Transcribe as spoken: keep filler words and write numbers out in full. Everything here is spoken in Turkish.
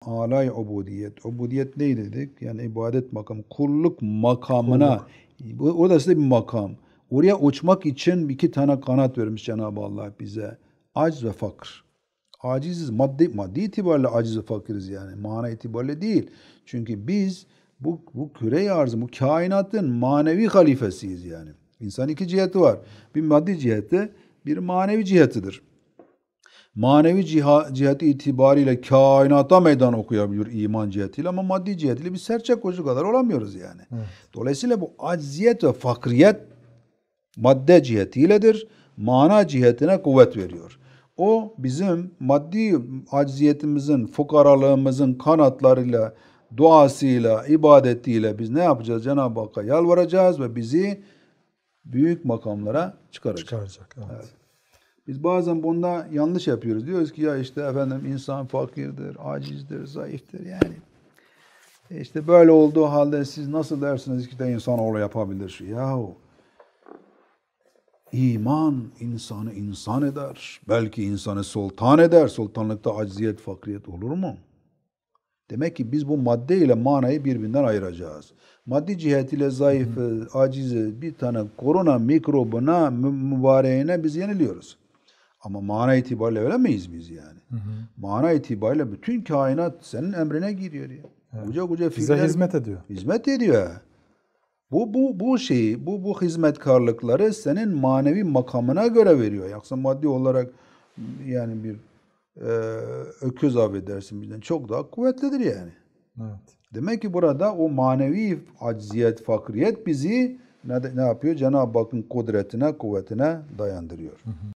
alay ubudiyet. Ubudiyet ne dedik? Yani ibadet makamı. Kulluk makamına. Kulluk. O da size bir makam. Oraya uçmak için iki tane kanat vermiş Cenab-ı Allah bize. Acz ve fakir. Aciziz. Maddi, maddi itibariyle aciz ve fakiriz yani. Mana itibariyle değil. Çünkü biz bu, bu küre-i arzı, bu kainatın manevi halifesiyiz yani. İnsan iki ciheti var. Bir maddi ciheti, bir manevi cihetidir. Manevi ciha, ciheti itibariyle kainata meydan okuyabilir iman cihetiyle ama maddi cihetiyle bir serçe koşu kadar olamıyoruz yani. Evet. Dolayısıyla bu acziyet ve fakriyet madde cihetiyledir. Mana cihetine kuvvet veriyor. O bizim maddi acziyetimizin, fukaralığımızın kanatlarıyla, duasıyla, ibadetiyle biz ne yapacağız? Cenab-ı Hakk'a yalvaracağız ve bizi büyük makamlara çıkaracak. Çıkaracak, evet. Evet. Biz bazen bunda yanlış yapıyoruz. Diyoruz ki ya işte efendim insan fakirdir, acizdir, zayıftır yani. İşte böyle olduğu halde siz nasıl dersiniz ki de insanoğlu yapabilir? Yahu iman insanı insan eder. Belki insanı sultan eder. Sultanlıkta acziyet, fakriyet olur mu? Demek ki biz bu madde ile manayı birbirinden ayıracağız. Maddi cihetiyle zayıfı, acizi bir tane korona mikrobuna, mübareğine biz yeniliyoruz. Ama mana itibariyle öyle miyiz biz yani? Hı hı. Mana itibariyle bütün kainat senin emrine giriyor ya. Evet. Koca koca bize fiiller, hizmet ediyor. Hizmet ediyor. Bu bu bu şeyi, bu bu hizmetkarlıkları senin manevi makamına göre veriyor. Yoksa maddi olarak yani bir e, öküz affedersin bizden çok daha kuvvetlidir yani. Evet. Demek ki burada o manevi acziyet, fakriyet bizi ne, ne yapıyor? Cenab-ı Hakk'ın kudretine, kuvvetine dayandırıyor. Hı hı.